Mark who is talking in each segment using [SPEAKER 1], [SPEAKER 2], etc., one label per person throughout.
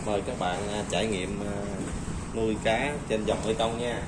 [SPEAKER 1] Mời các bạn trải nghiệm nuôi cá trên dòng Mekong nha.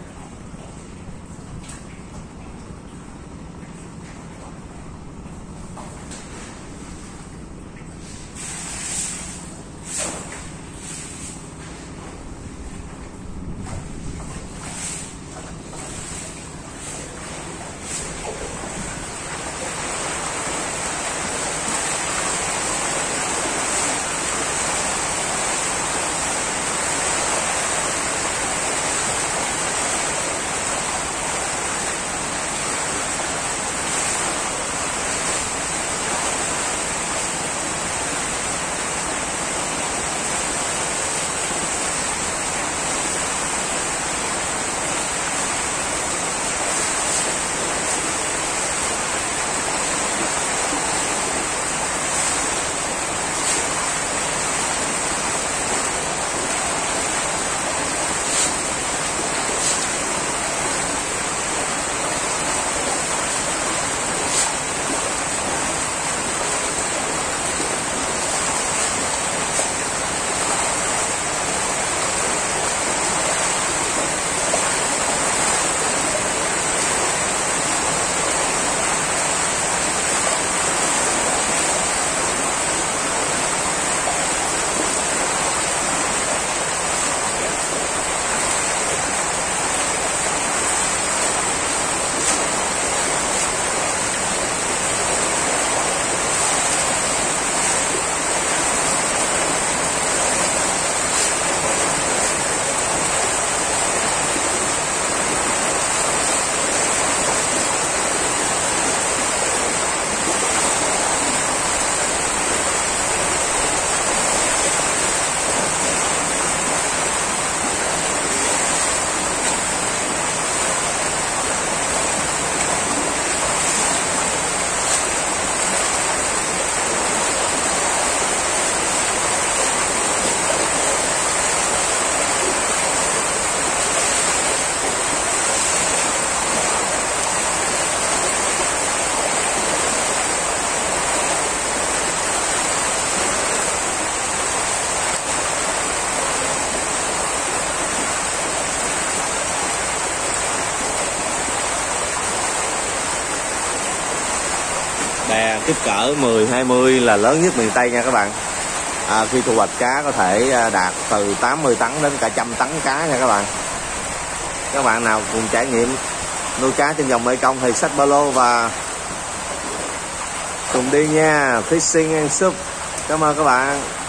[SPEAKER 1] Bè kích cỡ 10-20 là lớn nhất miền Tây nha các bạn. Khi thu hoạch cá có thể đạt từ 80 tấn đến cả 100 tấn cá nha các bạn. Các bạn nào cùng trải nghiệm nuôi cá trên dòng Mekong thì xách ba lô và cùng đi nha. Fishing and Soup. Cảm ơn các bạn.